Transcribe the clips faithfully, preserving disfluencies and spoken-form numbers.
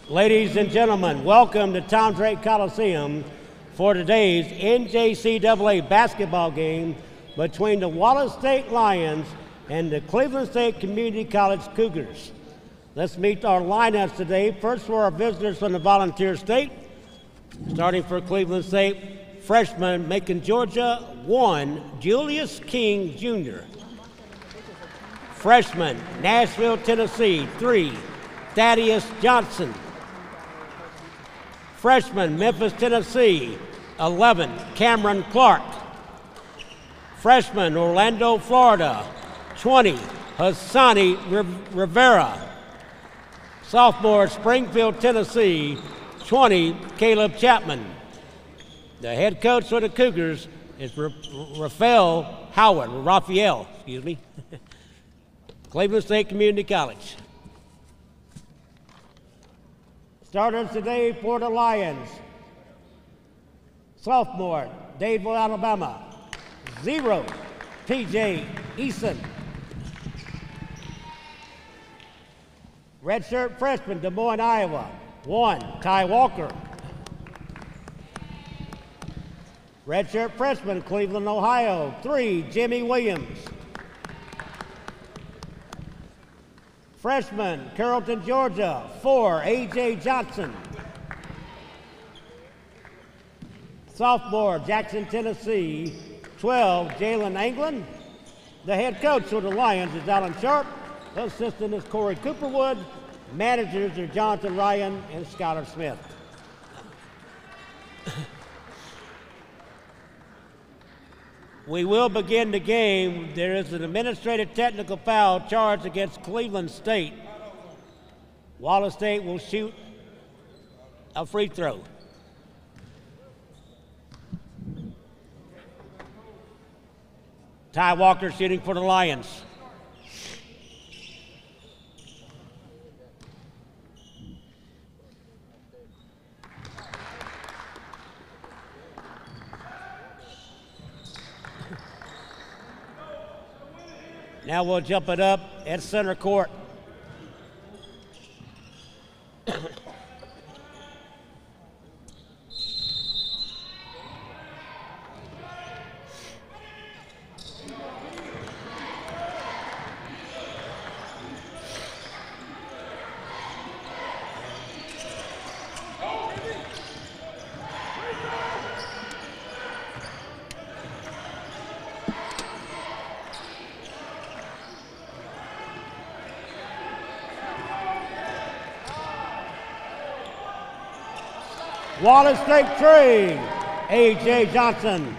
Ladies and gentlemen, welcome to Tom Drake Coliseum for today's N J C double A basketball game between the Wallace State Lions and the Cleveland State Community College Cougars. Let's meet our lineups today. First for our visitors from the Volunteer State. Starting for Cleveland State, freshman Macon, Georgia, one, Julius King, Junior Freshman, Nashville, Tennessee, three, Thaddeus Johnson. Freshman, Memphis, Tennessee, eleven, Cameron Clark. Freshman, Orlando, Florida, twenty, Hassani Rivera. Sophomore, Springfield, Tennessee, twenty, Caleb Chapman. The head coach for the Cougars is Raphael Howard, Raphael, excuse me. Cleveland State Community College. Starters today for the Lions. Sophomore, Dadeville, Alabama, zero, T J Eason. Redshirt freshman, Des Moines, Iowa, one, Ty Walker. Redshirt freshman, Cleveland, Ohio, three, Jimmy Williams. Freshman, Carrollton, Georgia, four, A J Johnson. Sophomore, Jackson, Tennessee, twelve, Jalen Anglin. The head coach for the Lions is Alan Sharp. The assistant is Corey Cooperwood. Managers are Jonathan Ryan and Skylar Smith. We will begin the game. There is an administrative technical foul charged against Cleveland State. Wallace State will shoot a free throw. Ty Walker shooting for the Lions. Now we'll jump it up at center court. Wallace State trade, A J Johnson.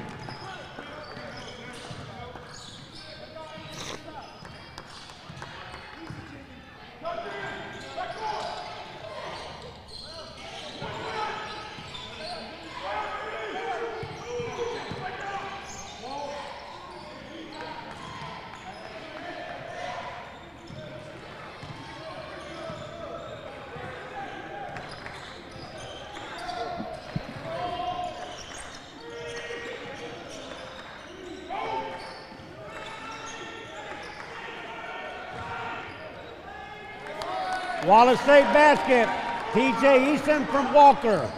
Wallace State basket, T J Easton from Walker.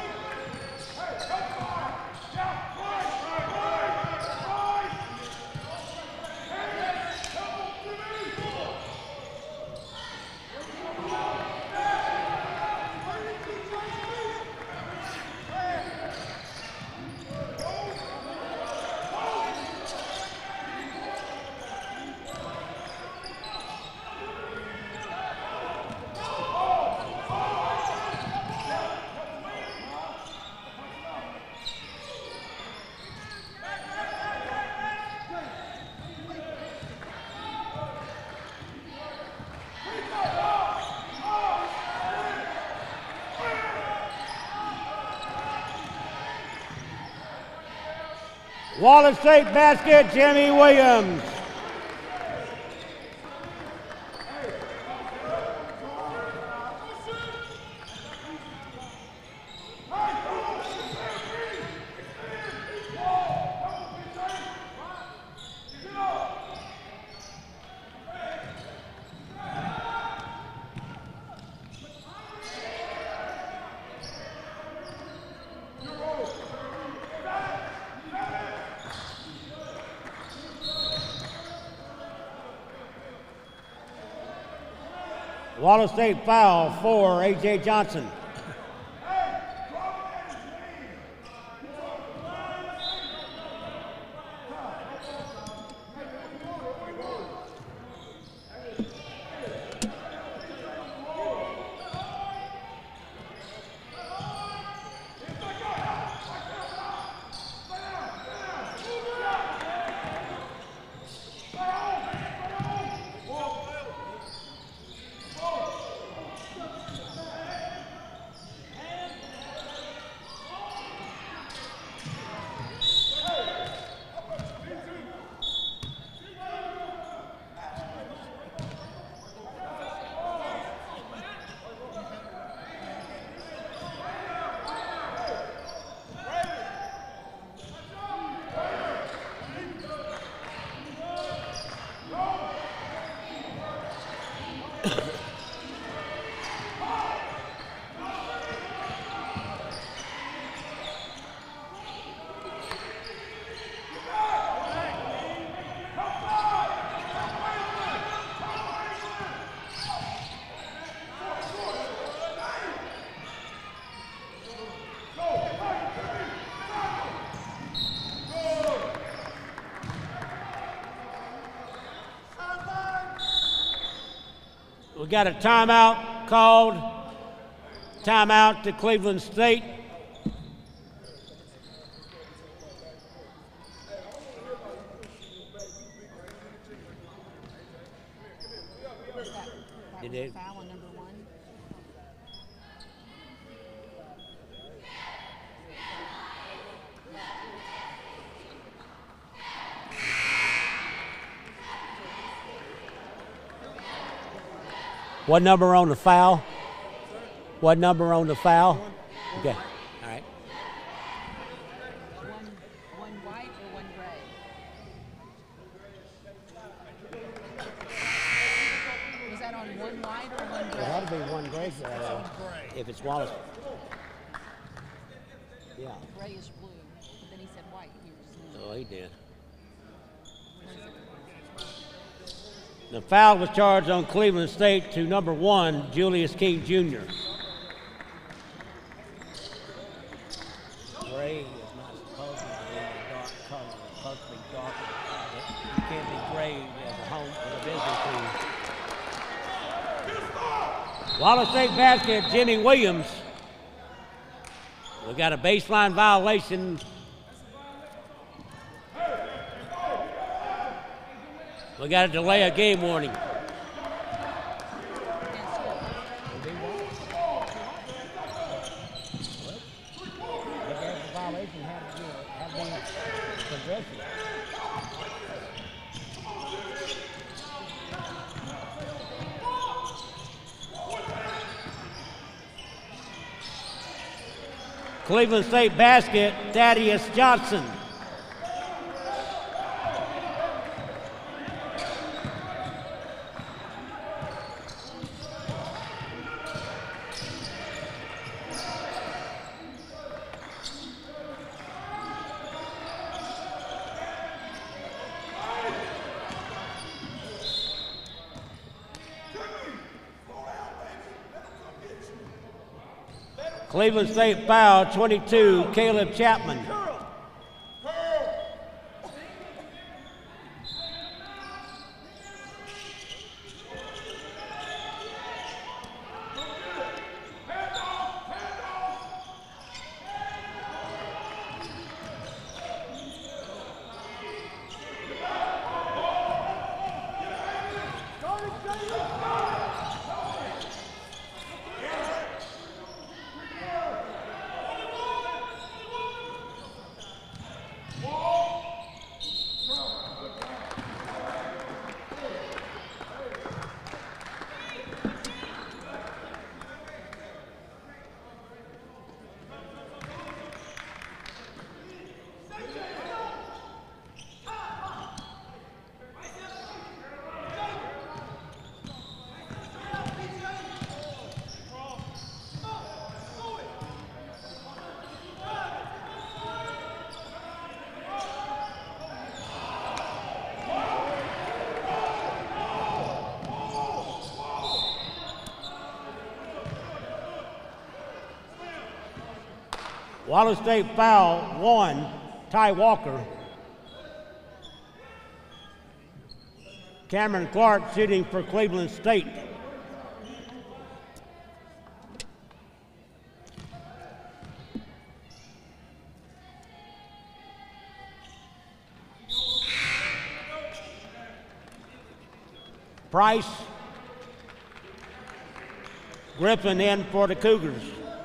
Wallace State basket, Jimmy Williams. Wallace State foul for A J Johnson. We got a timeout called. Timeout to Cleveland State. Did it? Foul on number one. What number on the foul? What number on the foul? Okay. All right. One, one white or one gray? Was that on one white or one gray? It ought to be one gray. Uh, if it's Wallace. Yeah. Grayish blue. But then he said white. He was Oh, he did. The foul was charged on Cleveland State to number one, Julius King Junior Gray is not supposed to be a dark color. It's supposed to be darker. You can't be gray as a home as a visiting team. Wallace State basket, Jimmy Williams. We got a baseline violation. We got to delay a game warning. Cleveland State basket, Thaddeus Johnson. Cleveland State foul, twenty-two, Caleb Chapman. Wallace State foul, one, Ty Walker. Cameron Clark shooting for Cleveland State. Price. Griffin in for the Cougars.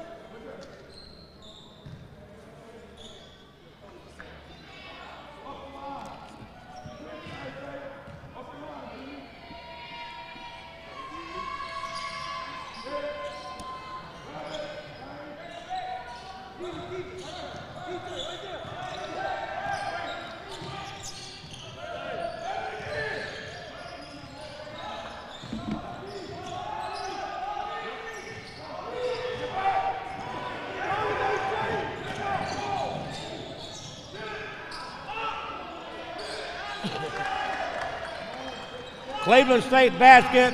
Cleveland State basket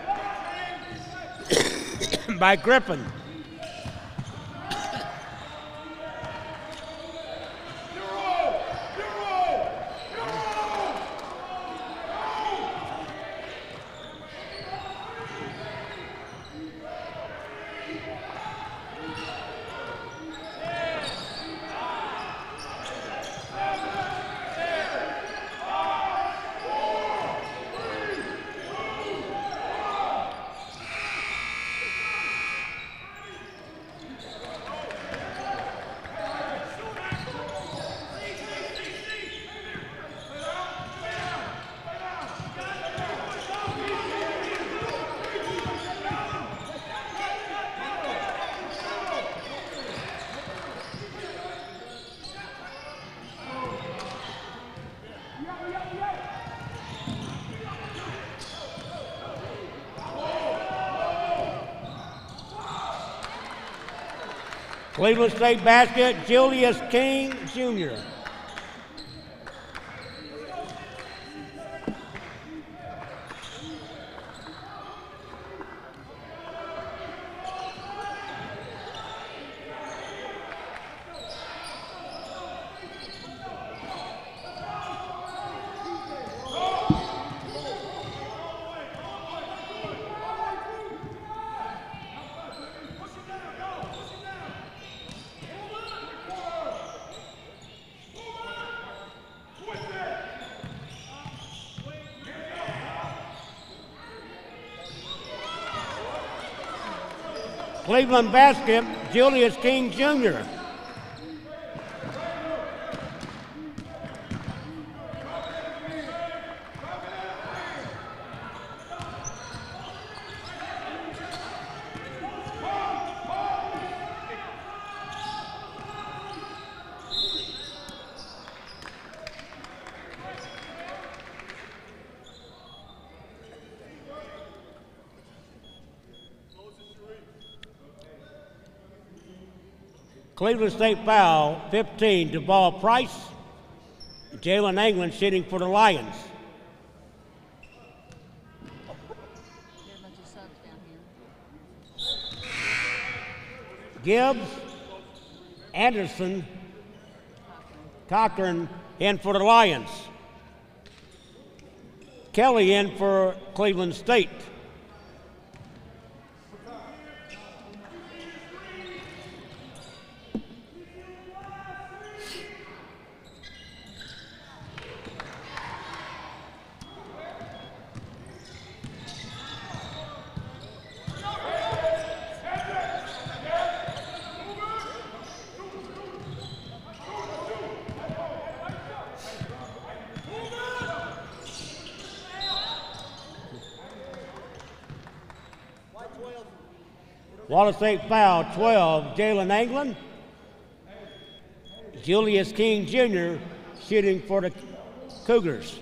by Griffin. Cleveland State basket, Julius King, Junior Cleveland basket, Julius King, Junior Cleveland State foul, fifteen, Duval Price. Jalen England shooting for the Lions. There are a bunch of subs down here. Gibbs, Anderson, Cochran in for the Lions. Kelly in for Cleveland State. Wallace State foul, twelve, Jalen England. Julius King, Junior shooting for the Cougars.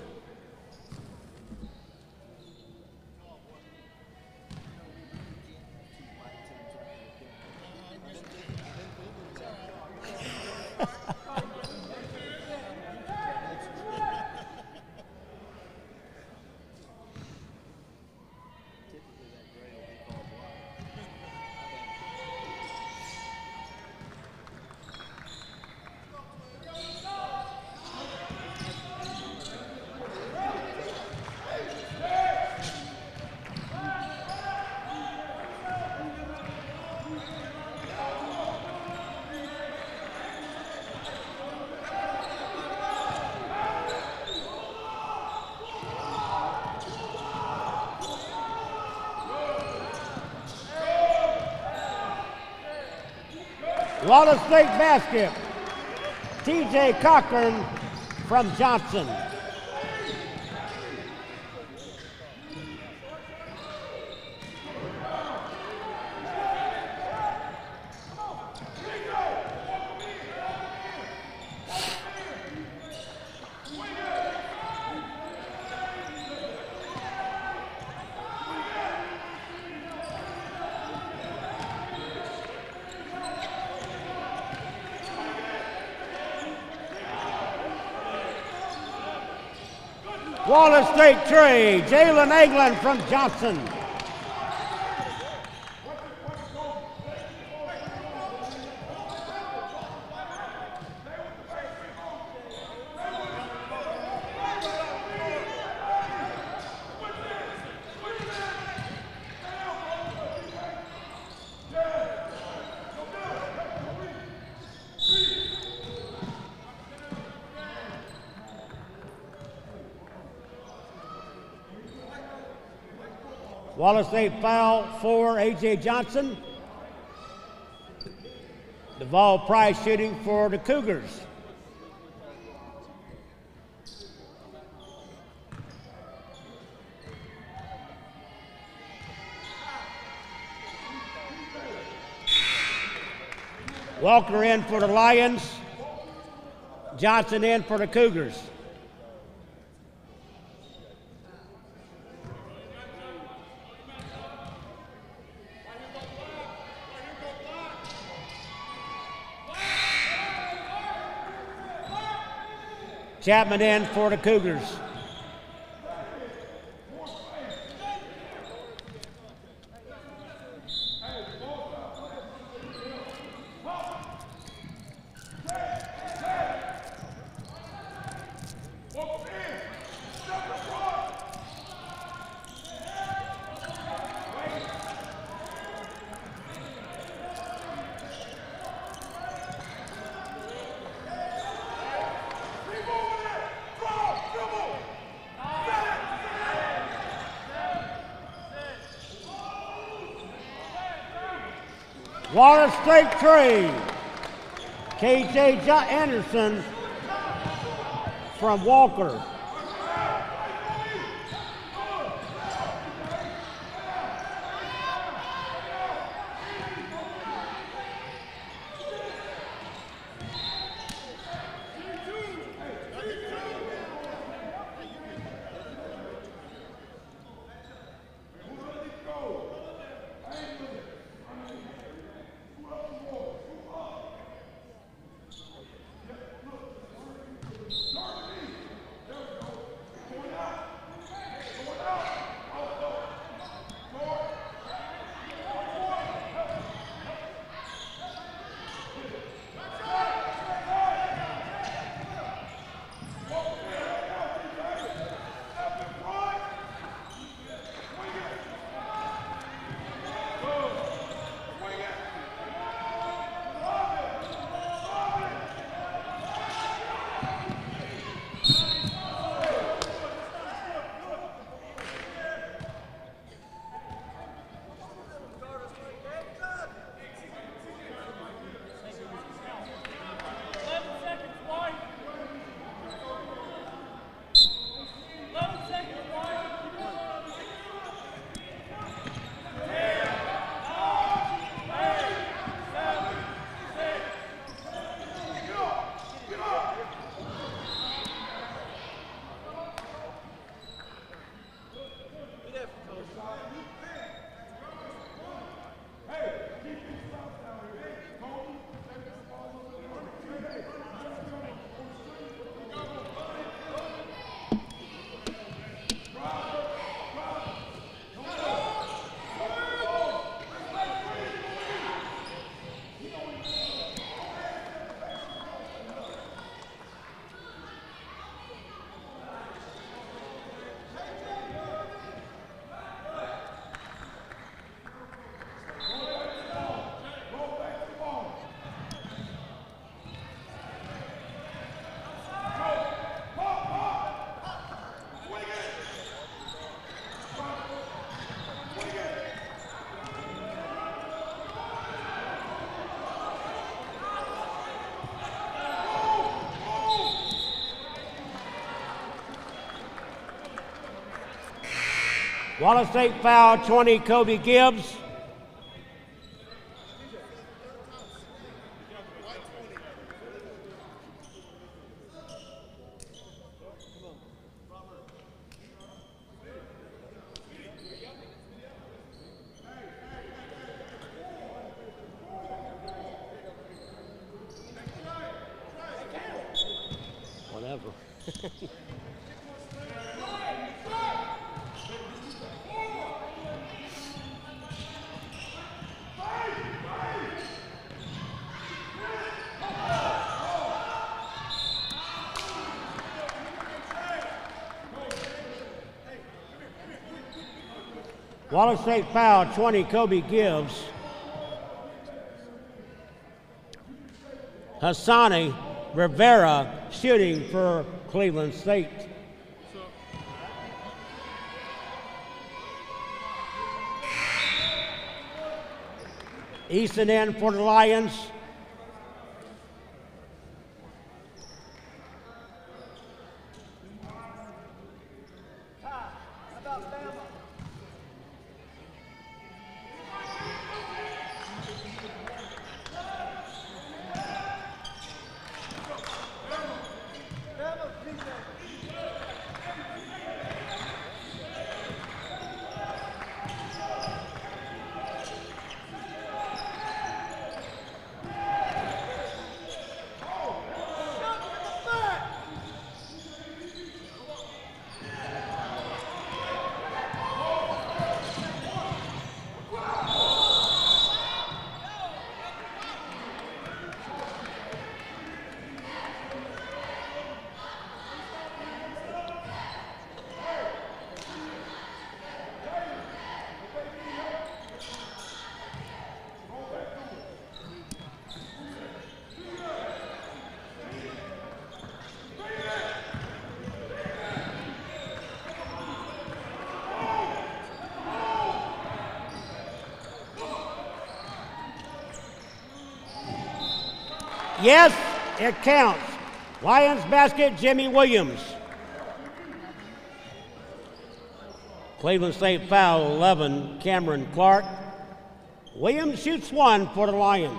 Wallace State basket. T J Cochran from Johnson. Wallace State trade, Jalen Egland from Johnson. Wallace State foul for A J Johnson. Duval Price shooting for the Cougars. Walker in for the Lions. Johnson in for the Cougars. Chapman in for the Cougars. Wallace State trade. K J Anderson from Walker. Wallace State foul, twenty, Kobe Gibbs. Whatever. Wallace State foul, twenty, Kobe Gibbs. Hassani Rivera shooting for Cleveland State. Easton in for the Lions. Yes, it counts. Lions basket, Jimmy Williams. Cleveland State foul, eleven, Cameron Clark. Williams shoots one for the Lions.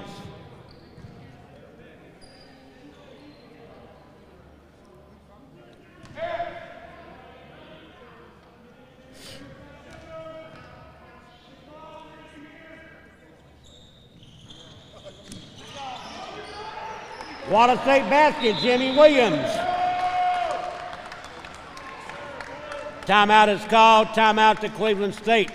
Wallace State basket, Jimmy Williams. Timeout is called, timeout to Cleveland State.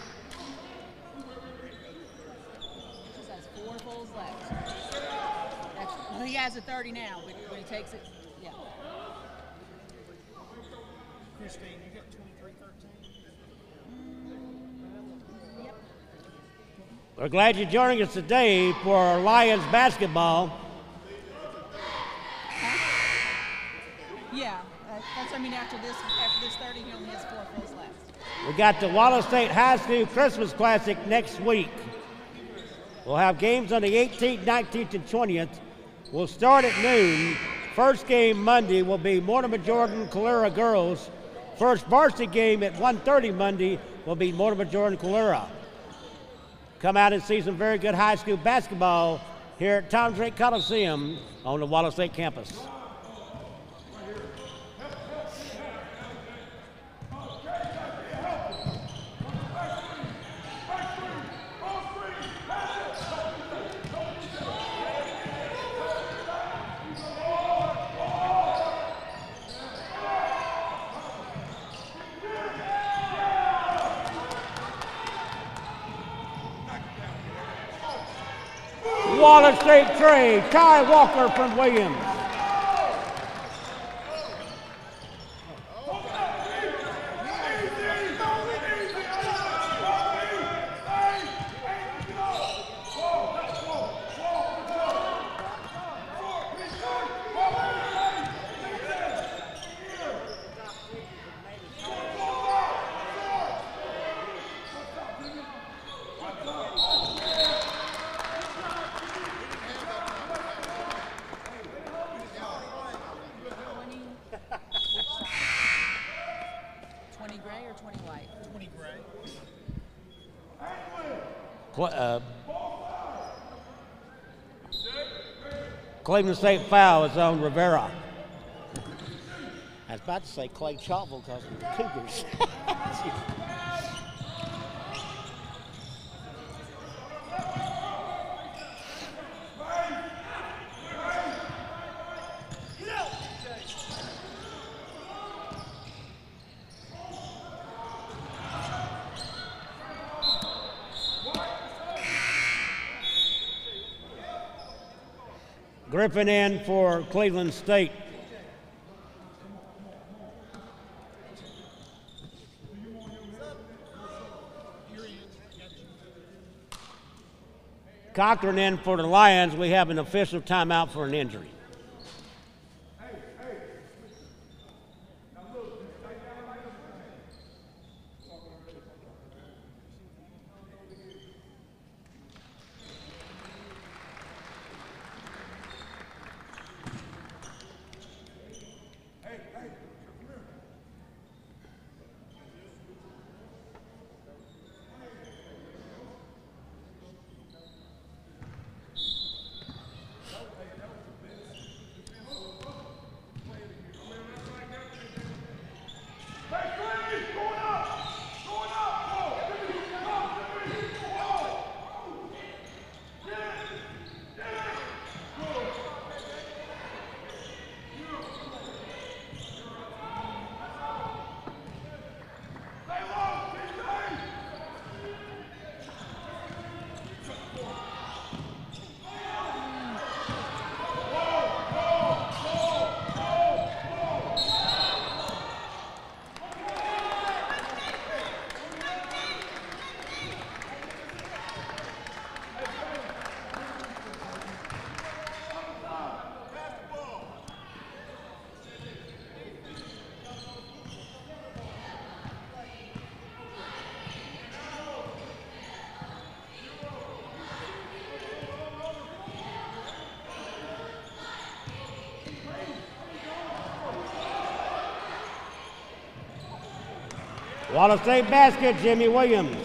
Just has four fulls left. That's, well, he has a thirty now, but when he takes it, yeah. Christine, you got twenty-three thirteen? Yep. We're glad you're joining us today for Lions basketball. Yeah, uh, that's, I mean, after this, after this thirty, he only has four fulls left. We got the Wallace State High School Christmas Classic next week. We'll have games on the eighteenth, nineteenth, and twentieth. We'll start at noon. First game Monday will be Mortimer Jordan Calera girls. First varsity game at one thirty Monday will be Mortimer Jordan Calera. Come out and see some very good high school basketball here at Tom Drake Coliseum on the Wallace State campus. Wallace State trade, Ty Walker from Williams. Cle- uh, Cleveland State foul is on Rivera. I was about to say Clay Chauvel because of the Cougars. Griffin in for Cleveland State. Cochran in for the Lions. We have an official timeout for an injury. Wallace State basket, Jimmy Williams.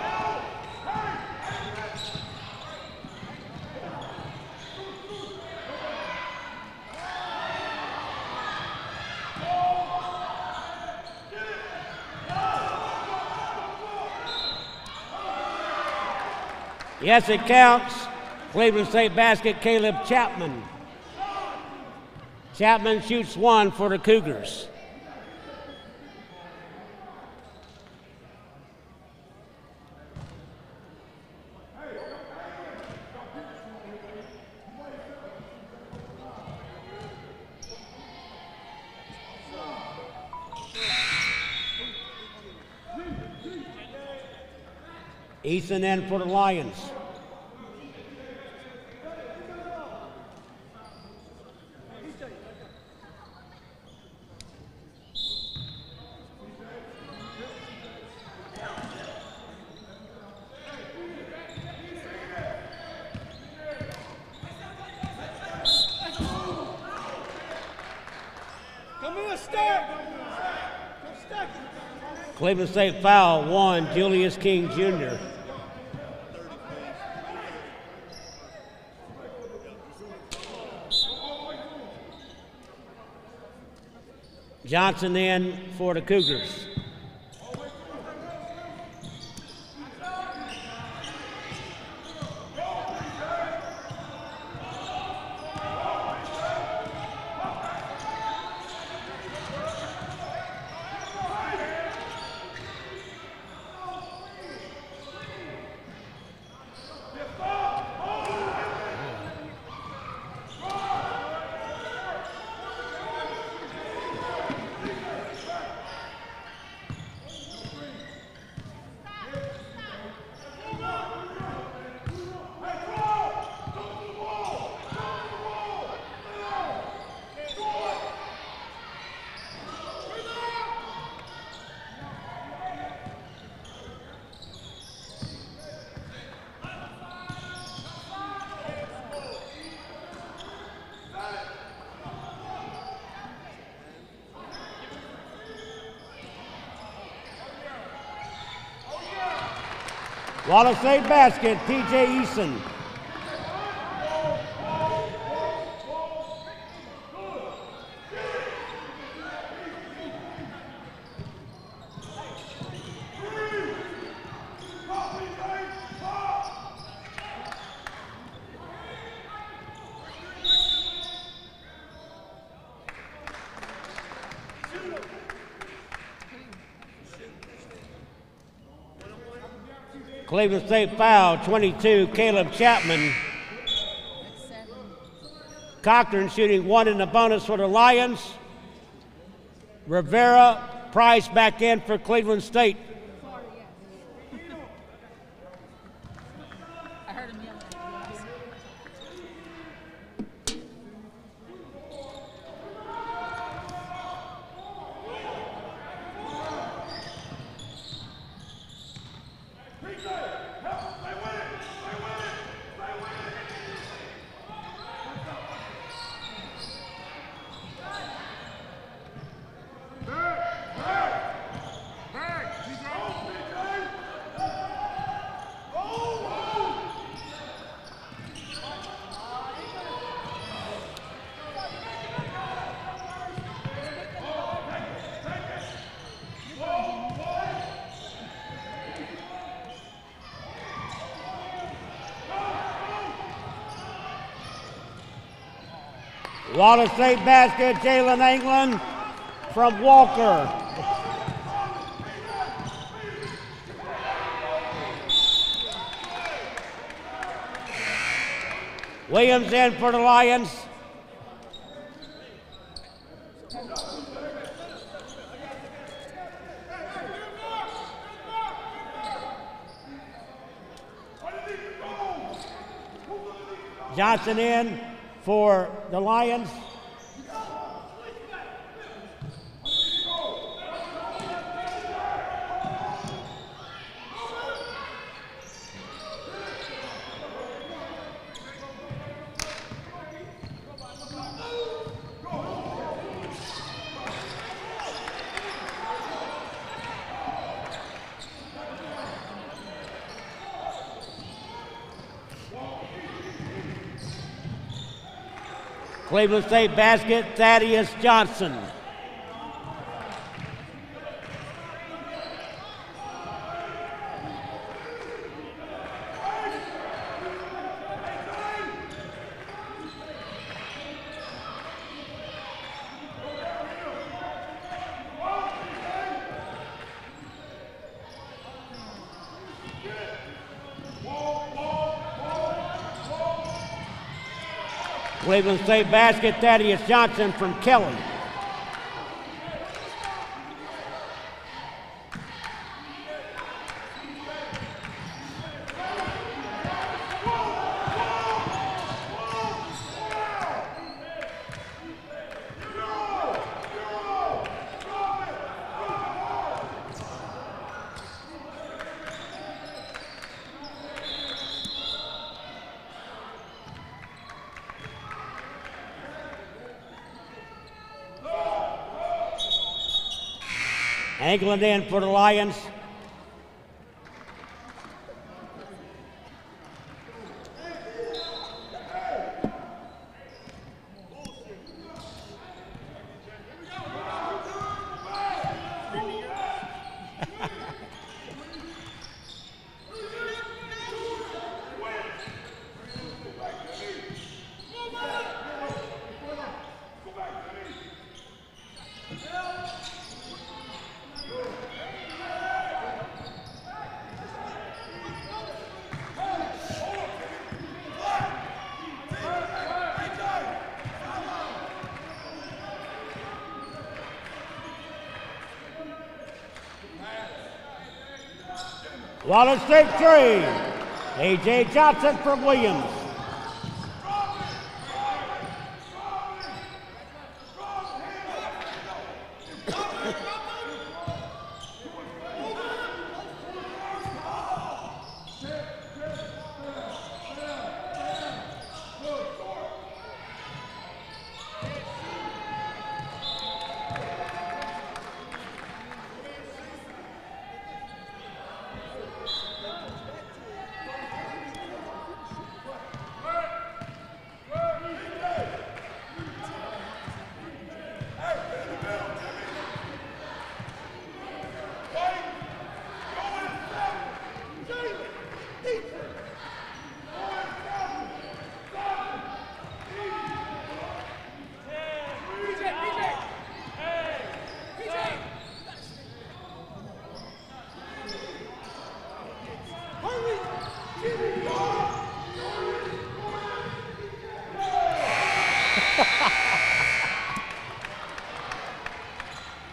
Yes, it counts. Cleveland State basket, Caleb Chapman. Chapman shoots one for the Cougars. Easton in for the Lions. Come in, stack. Stack. Cleveland State foul, one, Julius King Junior Johnson in for the Cougars. Wallace State basket, P J Eason. Cleveland State foul, twenty-two, Caleb Chapman. Cochran shooting one in the bonus for the Lions. Rivera, Price back in for Cleveland State. I heard him yelling. Wallace State basket, Jalen England from Walker. Williams in for the Lions. Johnson in for the Lions. Cleveland State basket, Thaddeus Johnson. Cleveland State basket, Thaddeus Johnson from Kelly. England in for the Lions. Wallace State three. A J Johnson from Williams.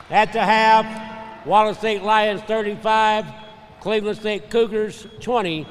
At the half, Wallace State Lions thirty-five, Cleveland State Cougars twenty.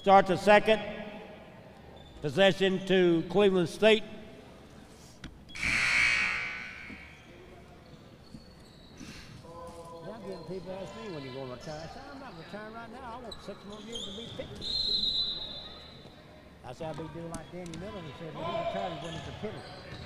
start the second possession to Cleveland State. Now getting people ask me when you going to retire. I said, I'm not retiring right now. I want six more years to be fifty. I said, I'll be doing like Danny Miller and said, when he retired, he went into pity.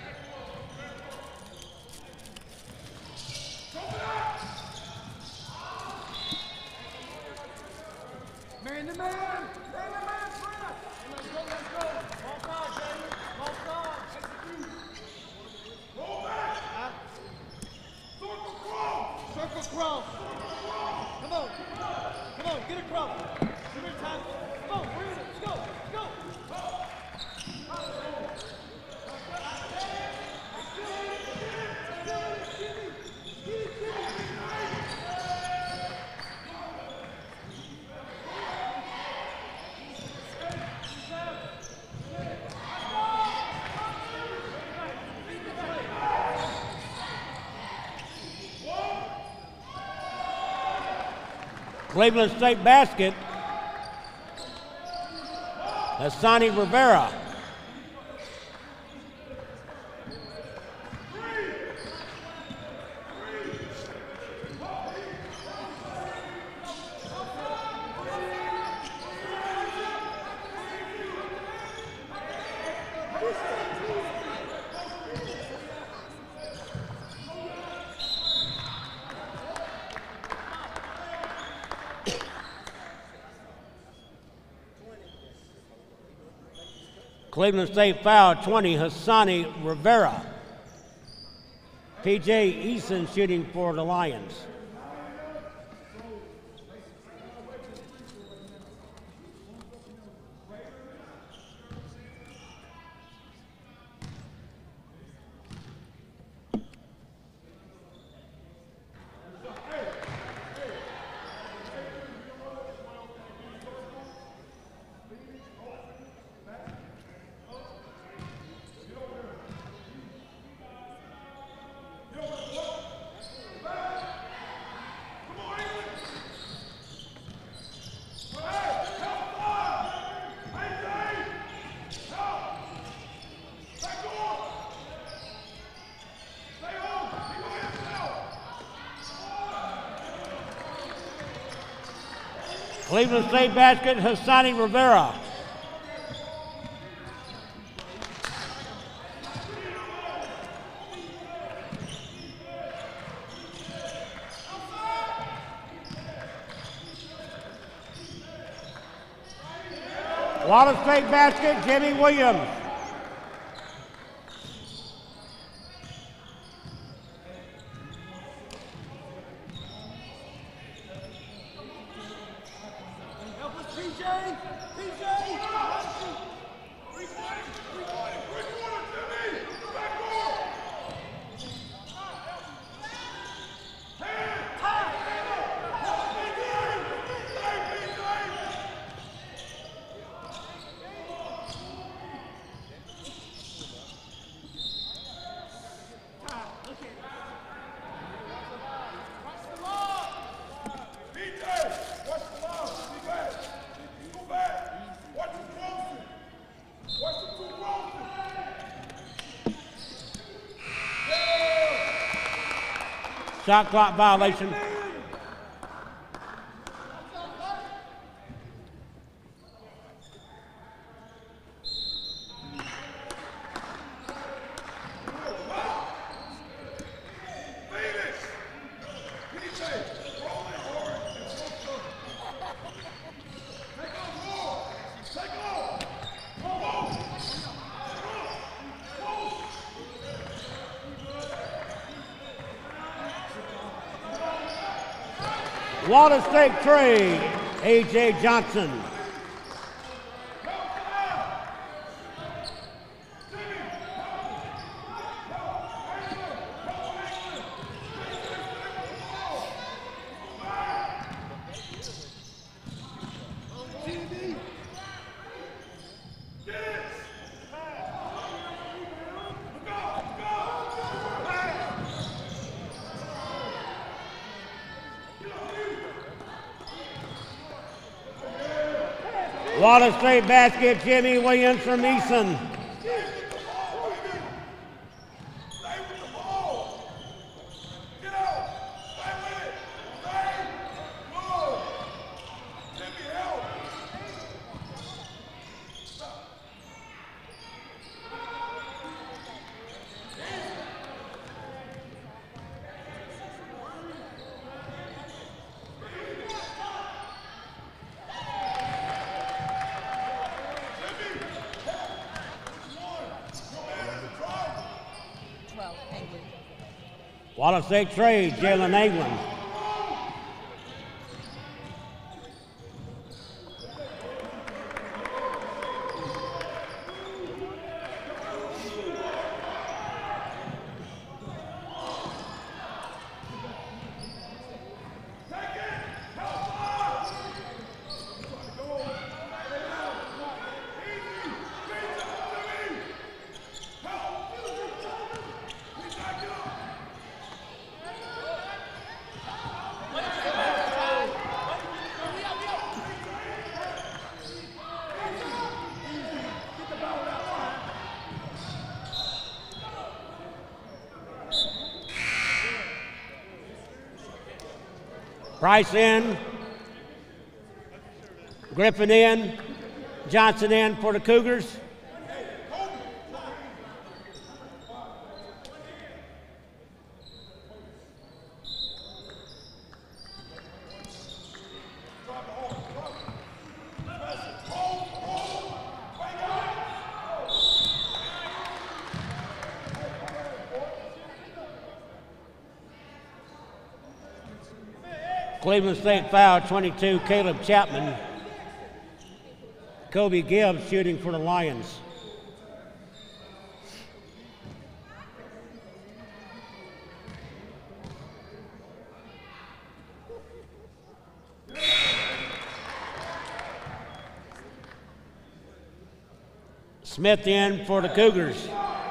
Man to man! Man to man, Fred! Let's go, let's go! Ball five, baby! Ball five! Execute! Roll back! Huh? Circle cross! Circle cross! Come on! Come on, get across! Give me time! Come on, we're in it! Let's go! Let's go! Cleveland State basket. Hassani Rivera. Cleveland State foul, twenty, Hassani Rivera. P J Eason shooting for the Lions. Cleveland State basket, Hassani Rivera. Wallace State basket, Jimmy Williams. Shot clock violation. Wallace State trade, A J Johnson. Wallace State basket, Jimmy Williams from Easton. Wallace State trade, Jalen England. Price in, Griffin in, Johnson in for the Cougars. Cleveland State foul, twenty-two, Caleb Chapman. Kobe Gibbs shooting for the Lions. Smith in for the Cougars.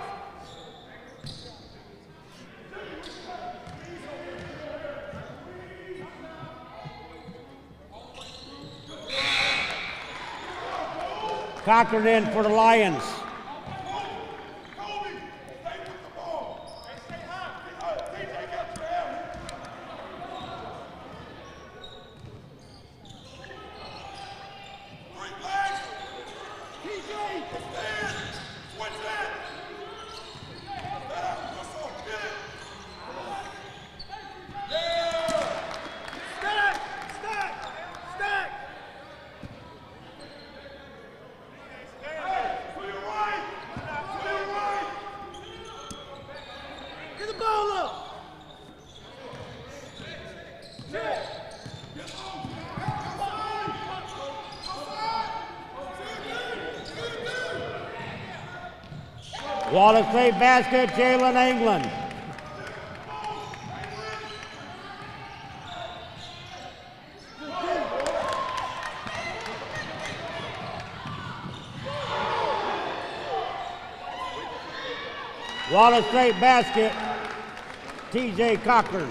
Cochran in for the Lions. Wallace State basket, Jalen England. Wallace State basket, T J Cochran.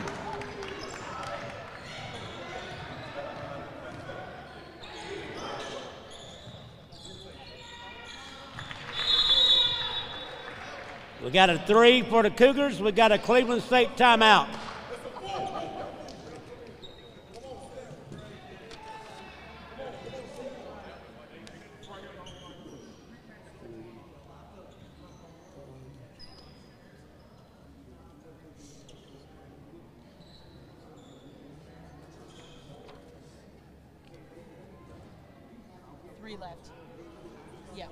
We got a three for the Cougars. We got a Cleveland State timeout. Three left. Yeah.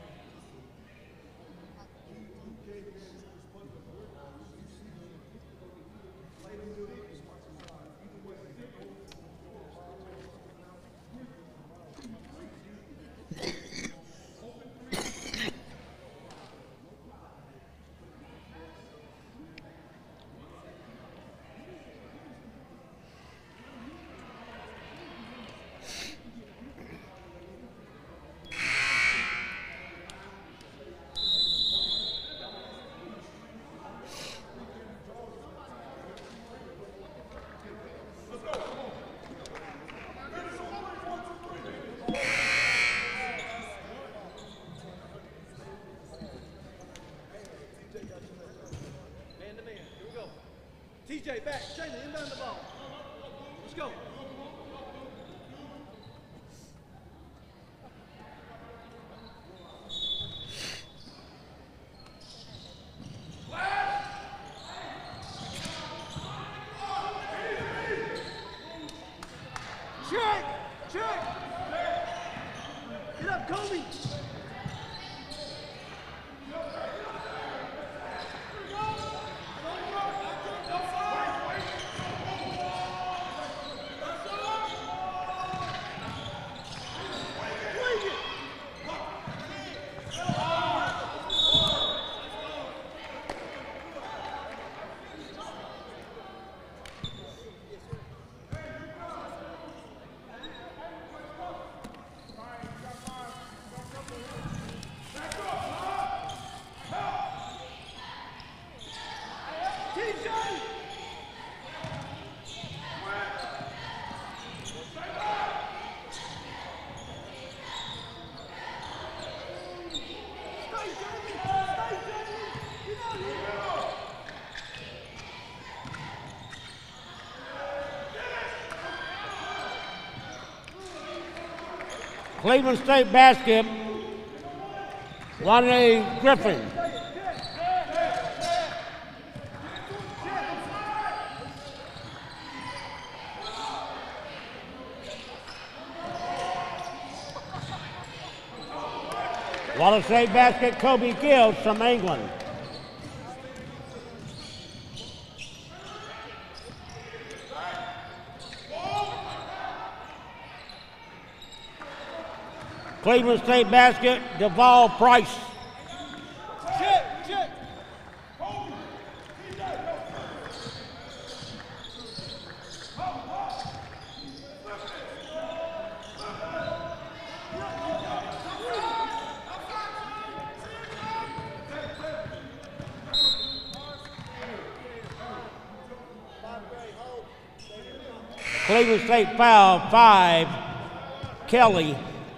J, back. Jalen, inbound the ball. Let's go. Check! Check! Get up, Kobe! Cleveland State basket, Lonnie Griffin. Wallace State basket, Kobe Gibbs from England. Cleveland State basket, Deval Price. Check, check. Cleveland State foul, five, Kelly.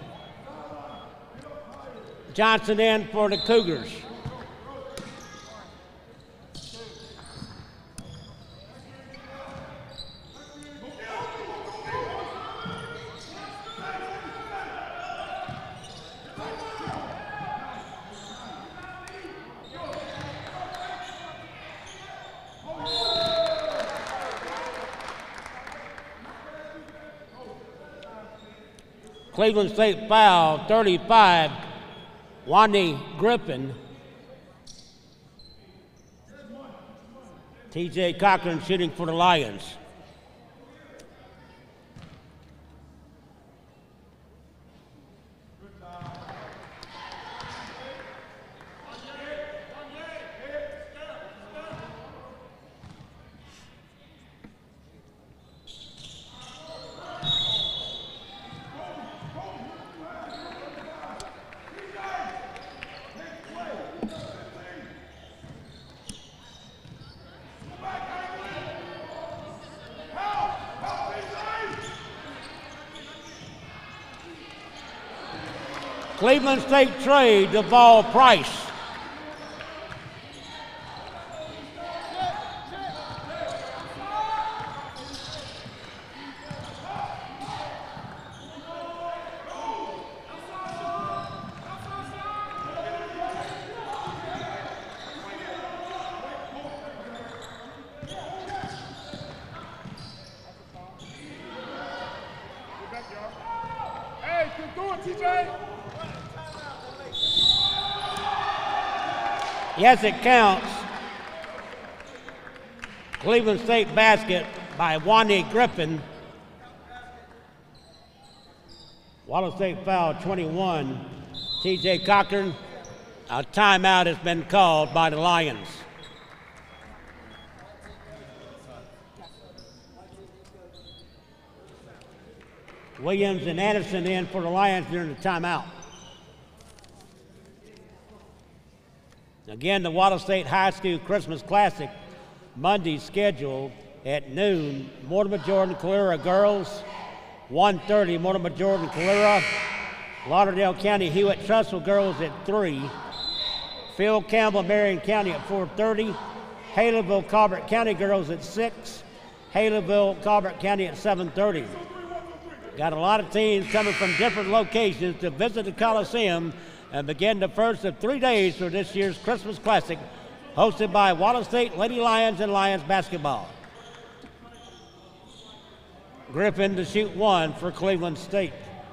Johnson in for the Cougars. Cleveland State foul, thirty-five, Lonnie Griffin. T J Cochran shooting for the Lions. Cleveland State trade, Deval Price. Hey, good doing, T J. Yes, it counts. Cleveland State basket by Lonnie Griffin. Wallace State foul, twenty-one. T J Cochran. A timeout has been called by the Lions. Williams and Anderson in for the Lions during the timeout. Again, the Wallace State High School Christmas Classic, Monday scheduled at noon. Mortimer Jordan, Calera girls, one thirty, Mortimer Jordan, Calera. Lauderdale County, Hewitt Trussville girls at three. Phil Campbell, Marion County at four thirty. Haleyville, Colbert County girls at six. Haleyville, Colbert County at seven thirty. Got a lot of teams coming from different locations to visit the Coliseum and begin the first of three days for this year's Christmas Classic, hosted by Wallace State Lady Lions and Lions basketball. Griffin to shoot one for Cleveland State.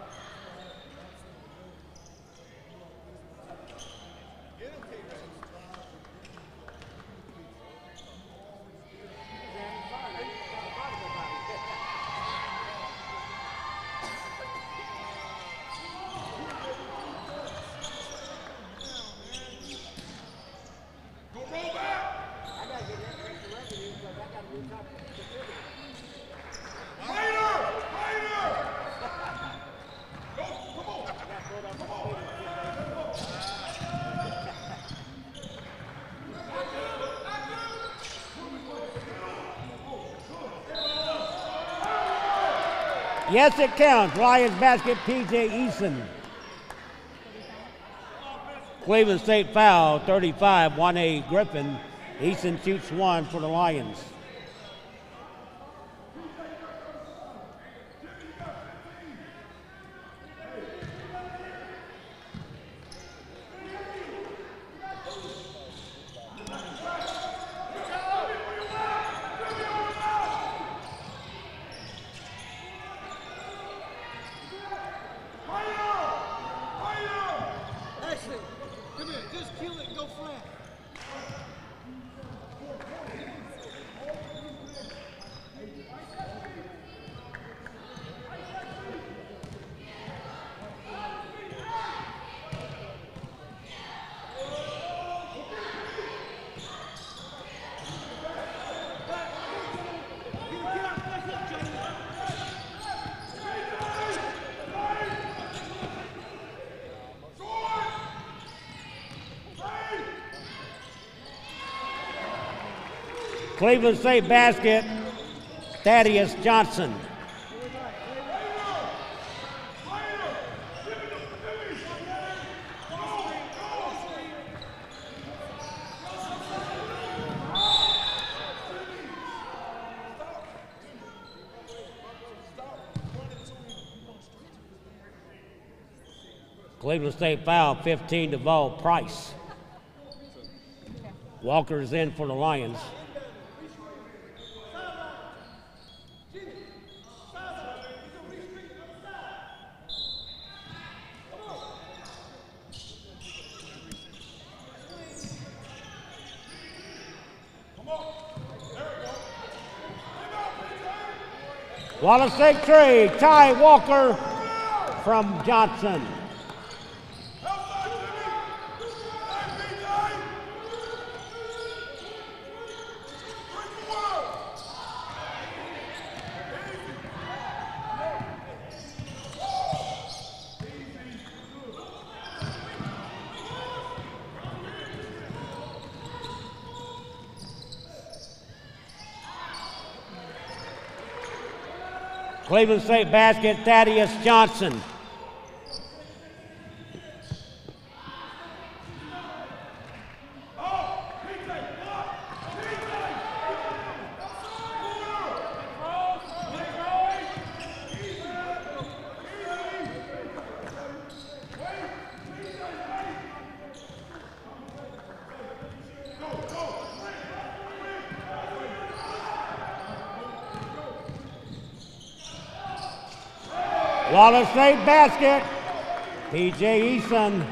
Yes, it counts. Lions basket, P J Eason. Cleveland State foul, thirty-five, one A Griffin. Eason shoots one for the Lions. Cleveland State basket, Thaddeus Johnson. Cleveland State foul, fifteen to Vol Price. Walker's in for the Lions. Wallace State trade, Ty Walker from Johnson. Cleveland State basket, Thaddeus Johnson. Wallace State basket, P J Eason.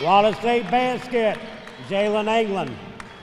Wallace State basket, Jalen England.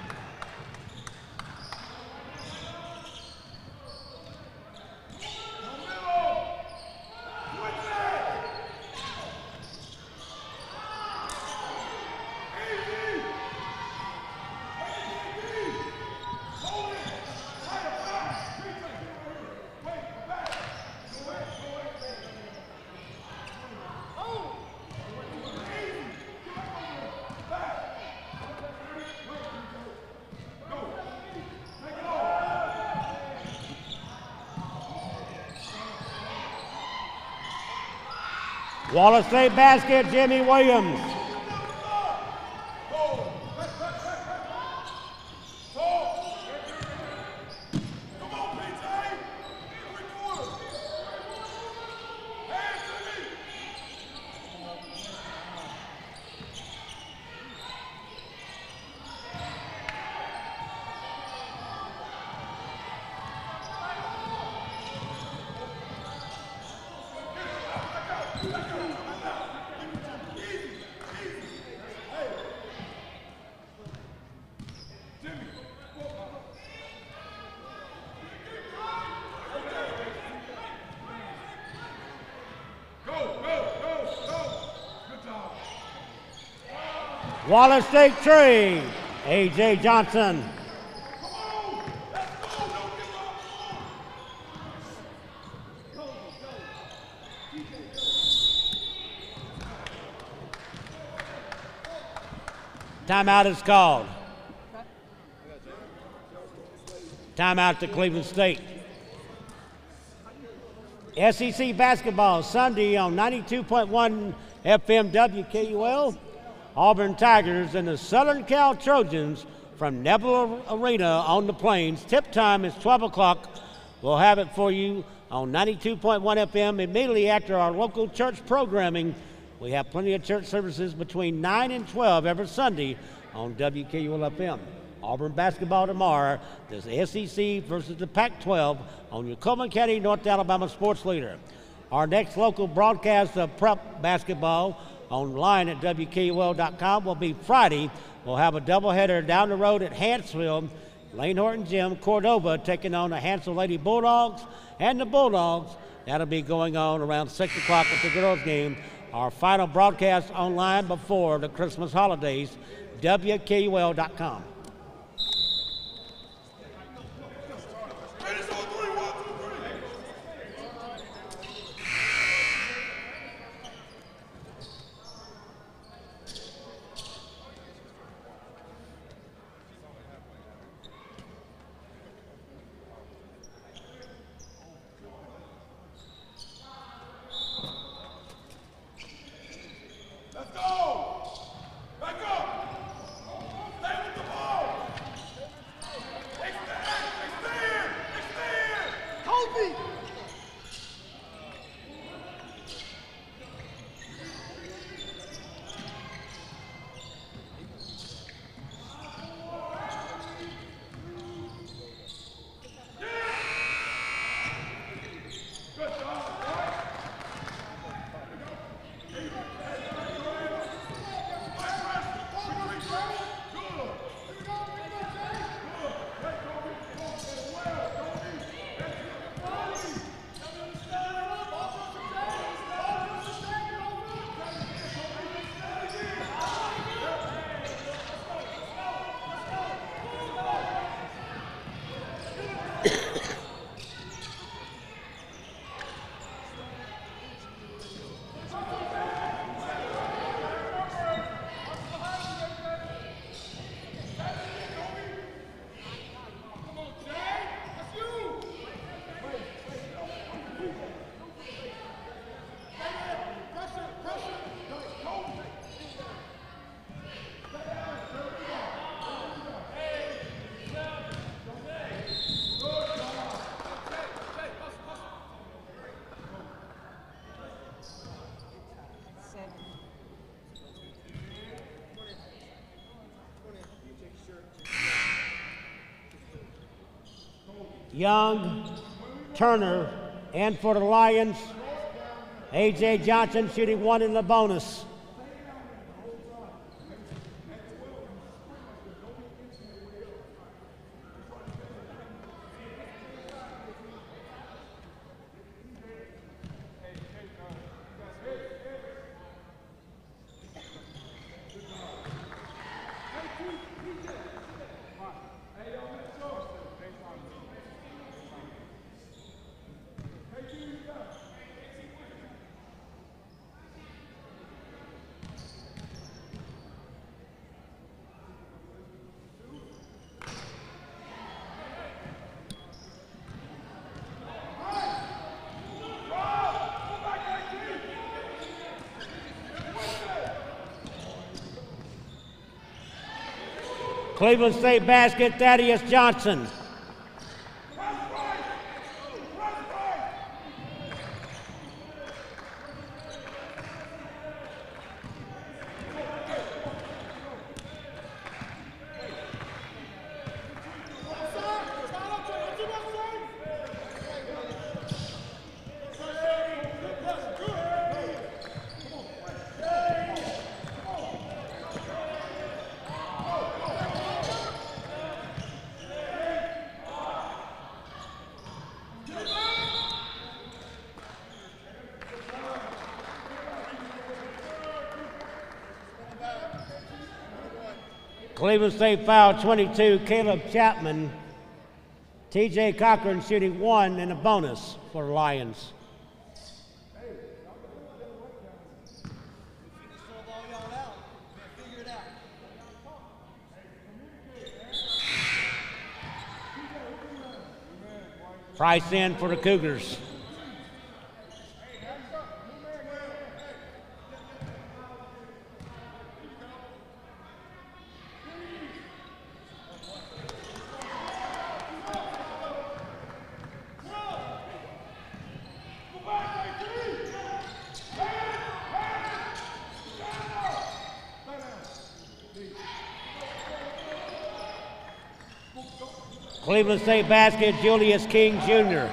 Wallace State basket, Jimmy Williams. Wallace State tree, A J Johnson. Timeout is called. Timeout to Cleveland State. S E C basketball Sunday on ninety-two point one F M W K U L. Auburn Tigers and the Southern Cal Trojans from Nebula Arena on the Plains. Tip time is twelve o'clock. We'll have it for you on ninety-two point one F M immediately after our local church programming. We have plenty of church services between nine and twelve every Sunday on W K U L F M. Auburn basketball tomorrow. There's S E C versus the Pac twelve on your Coleman County, North Alabama sports leader. Our next local broadcast of prep basketball online at W K U L dot com will be Friday. We'll have a doubleheader down the road at Hansville. Lane Horton Gym, Cordova taking on the Hansel Lady Bulldogs and the Bulldogs. That'll be going on around six o'clock with the girls game. Our final broadcast online before the Christmas holidays, W K U L dot com. Young, Turner, and for the Lions, A J Johnson shooting one in the bonus. Cleveland State basket, Thaddeus Johnson. Cleveland State foul twenty-two, Caleb Chapman. T J Cochran shooting one and a bonus for the Lions. Price in for the Cougars. Cleveland State basket, Julius King Junior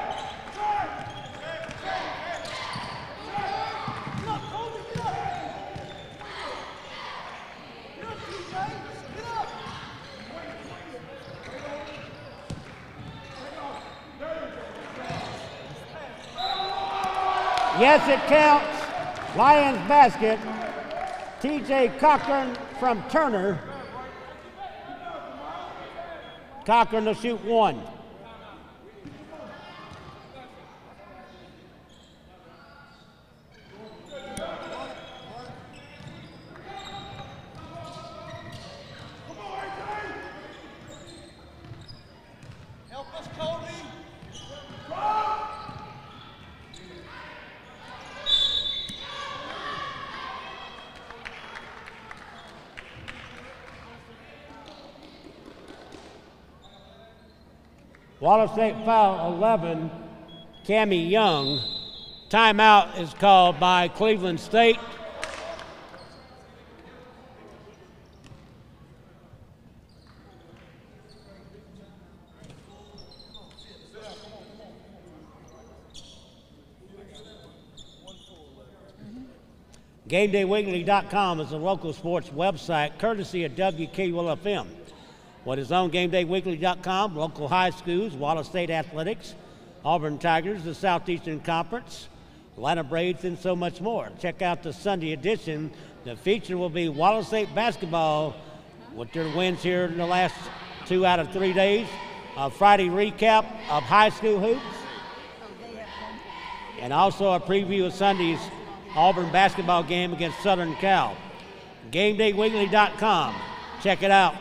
Yes, it counts. Lions basket. T J Cochran from Turner. Cochran will shoot one. Help us, Cody. Wallace State foul eleven, Cammie Young. Timeout is called by Cleveland State. Game Day Weekly dot com is a local sports website courtesy of W K U L F M. What is on Game Day Weekly dot com, local high schools, Wallace State Athletics, Auburn Tigers, the Southeastern Conference, Atlanta Braves, and so much more. Check out the Sunday edition. The feature will be Wallace State basketball with their wins here in the last two out of three days. A Friday recap of high school hoops, and also a preview of Sunday's Auburn basketball game against Southern Cal. Game Day Weekly dot com. Check it out.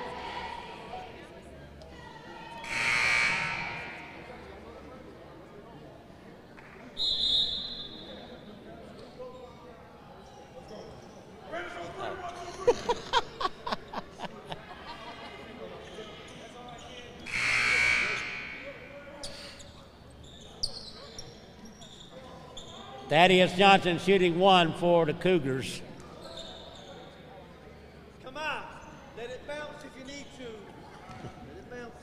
Thaddeus Johnson shooting one for the Cougars. Come on. Let it bounce if you need to. Let it bounce.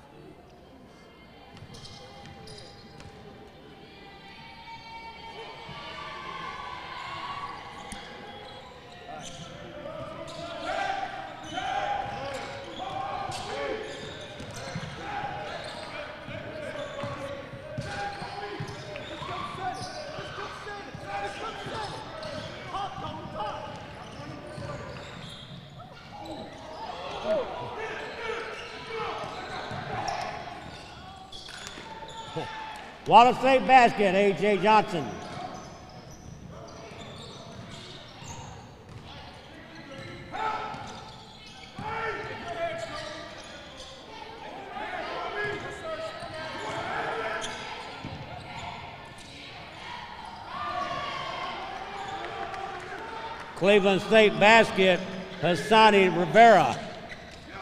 Wallace State basket, A J Johnson. Cleveland State basket, Hassani Rivera.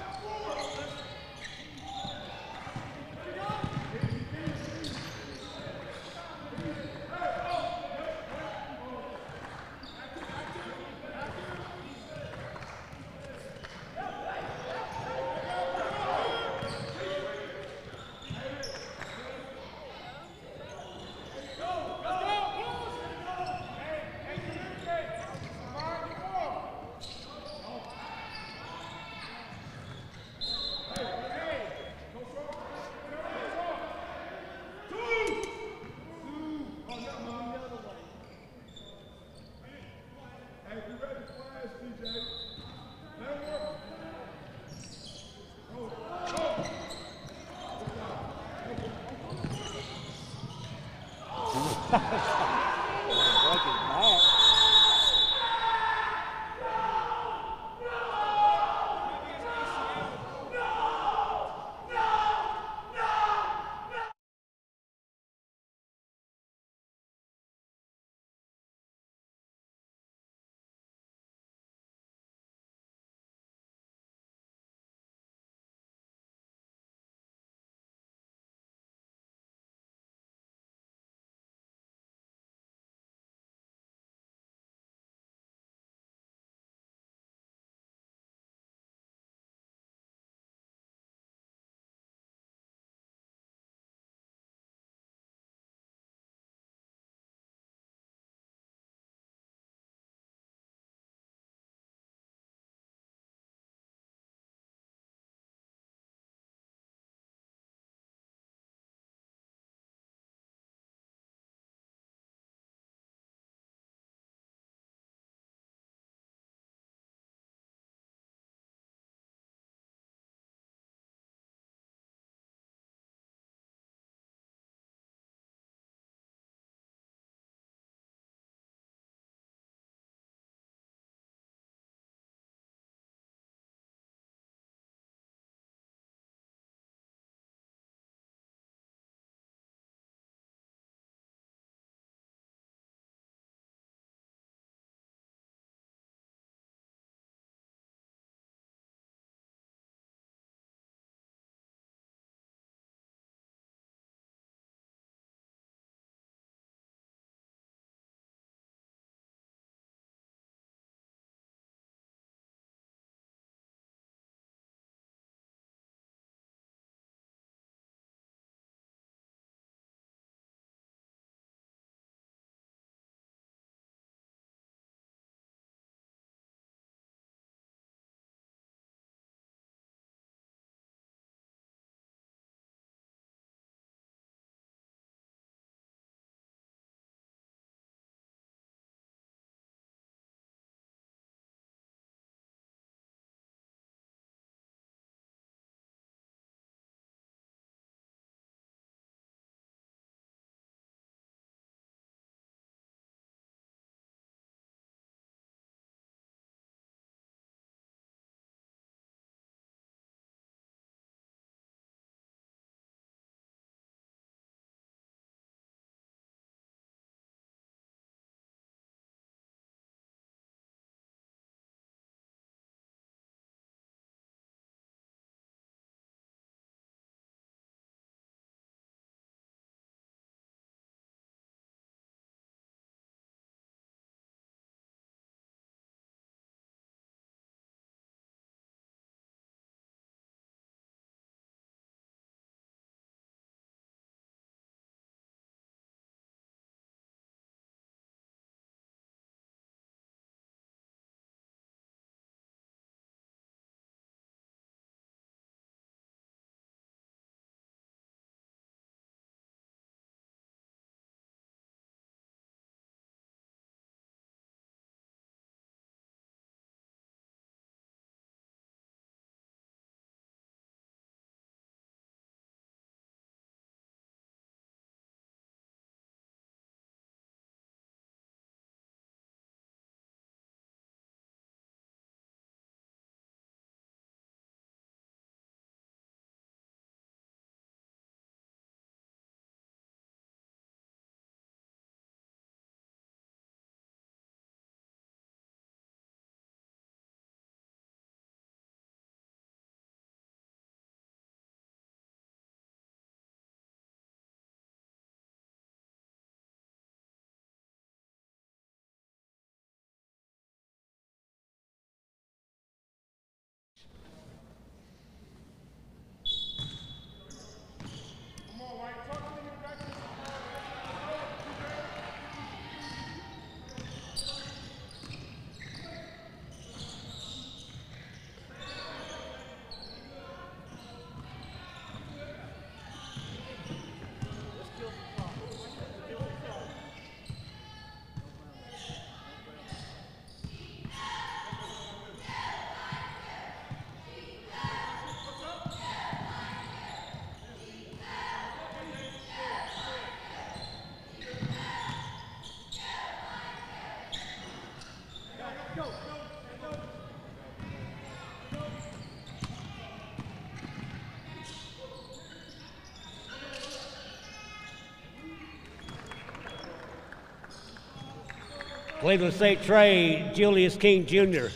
Cleveland State Trey, Julius King Junior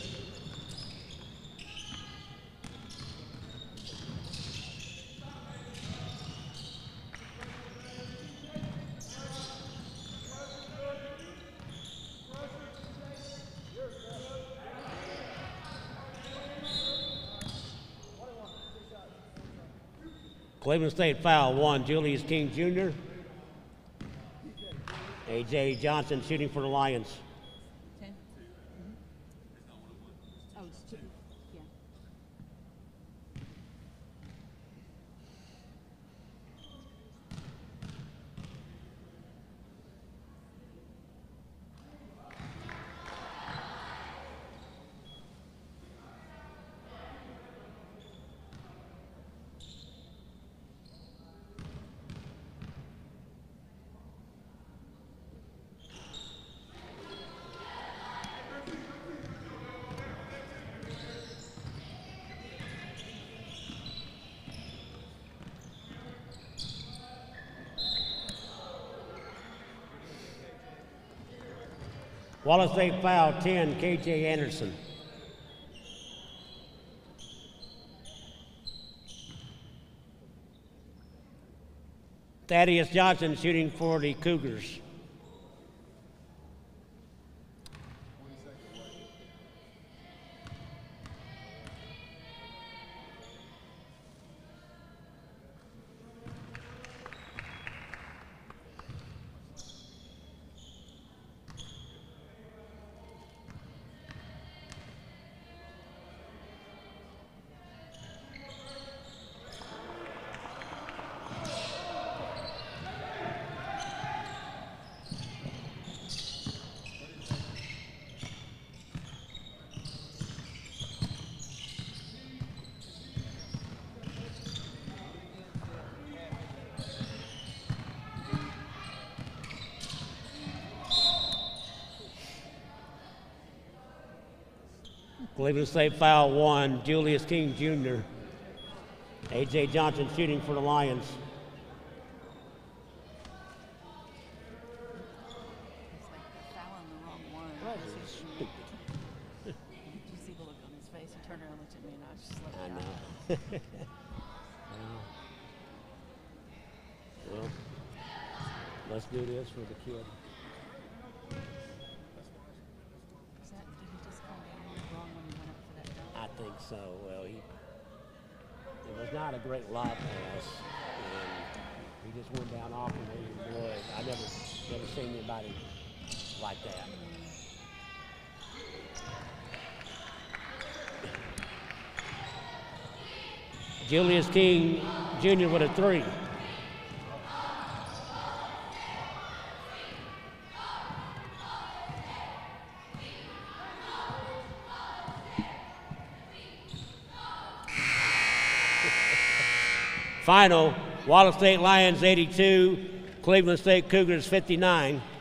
Cleveland State foul, one, Julius King Junior A J Johnson shooting for the Lions. ten. Oh, it's two. Yeah. Wallace State foul, ten, K J Anderson. Thaddeus Johnson shooting for the Cougars. Cleveland State foul, one, Julius King Junior A J Johnson shooting for the Lions. It's like a foul on the wrong one. It's so stupid. Did you see the look on his face? He turned around and looked at me, and I was just like, I yeah. know. Well, let's do this for the kid. Is that, did he just come down on the wrong when he went up for that dunk? I think so. Well, he it was not a great lob pass, and he just went down off and he blew it. I never never seen anybody like that. Julius King Junior with a three. Final, Wallace State Lions eighty-two, Cleveland State Cougars fifty-nine.